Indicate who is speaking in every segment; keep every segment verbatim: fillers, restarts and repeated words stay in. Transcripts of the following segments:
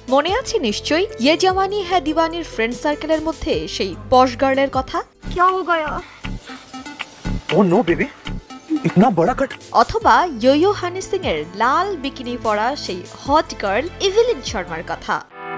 Speaker 1: মনে আছে নিশ্চয়ই ইয়ে জাওয়ানি হ্যায় দিওয়ানির ফ্রেন্ড সার্কেলের মধ্যে সেই পশ গার্লের কথা।
Speaker 2: क्या हो गया?
Speaker 3: ओह नो बेबी, इतना बड़ा कट।
Speaker 1: অথবা ইয়ো হানি সিং এর লাল বিকিনি পরা সেই হট গার্ল ইভেলিন শর্মার কথা।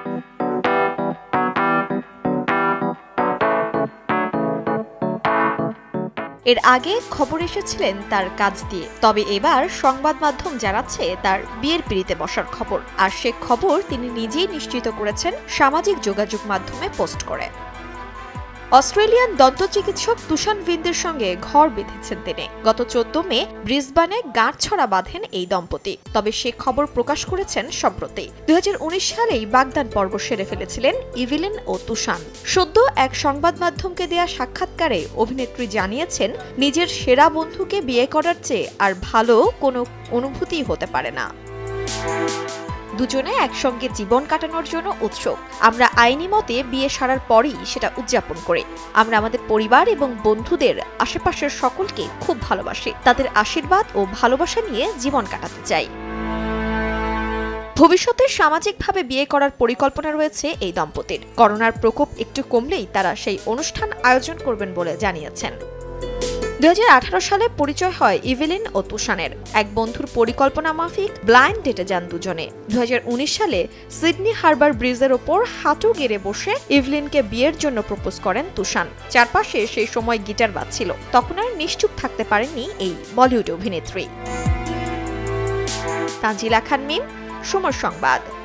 Speaker 1: এর আগে খবর এসেছিলেন তার কাজ দিয়ে, তবে এবার সংবাদ মাধ্যম জানাচ্ছে তার বিয়ের পিড়িতে বসার খবর, আর সে খবর তিনি নিজেই নিশ্চিত করেছেন সামাজিক যোগাযোগ মাধ্যমে পোস্ট করে। অস্ট্রেলিয়ান দন্ত চিকিৎসক তুষান ভিন্দের সঙ্গে ঘর বেঁধেছেন তিনি। গত চোদ্দ মে ব্রিসবেনে গাঁটছড়া বাঁধেন এই দম্পতি, তবে সে খবর প্রকাশ করেছেন সম্প্রতি। দুই হাজার উনিশ সালেই বাগদান পর্ব সেরে ফেলেছিলেন ইভেলিন ও তুষান। সদ্য এক সংবাদ মাধ্যমকে দেয়া সাক্ষাৎকারে অভিনেত্রী জানিয়েছেন, নিজের সেরা বন্ধুকে বিয়ে করার চেয়ে আর ভালো কোনো অনুভূতি হতে পারে না। দুজনে একসঙ্গে জীবন কাটানোর জন্য উৎসুক। আমরা আইনি মতে বিয়ে সারার পরই সেটা উদযাপন করি। আমরা আমাদের পরিবার এবং বন্ধুদের আশেপাশের সকলকে খুব ভালোবাসি, তাদের আশীর্বাদ ও ভালোবাসা নিয়ে জীবন কাটাতে চাই। ভবিষ্যতে সামাজিকভাবে বিয়ে করার পরিকল্পনা রয়েছে এই দম্পতির। করোনার প্রকোপ একটু কমলেই তারা সেই অনুষ্ঠান আয়োজন করবেন বলে জানিয়েছেন। দুই হাজার আঠারো সালে পরিচয় হয় ইভেলিন ও তুষানের। এক বন্ধুর পরিকল্পনা মাফিক ব্লাইন্ড ডেটে যান দুজনে। দুই হাজার উনিশ সালে সিডনি হারবার ব্রিজের ওপর হাঁটু গেড়ে বসে ইভেলিনকে বিয়ের জন্য প্রপোজ করেন তুষান। চারপাশে সেই সময় গিটার বাজছিল। তখন আর নিশ্চুপ থাকতে পারেননি এই বলিউড অভিনেত্রী। তানজিলা খান মিম, সময় সংবাদ।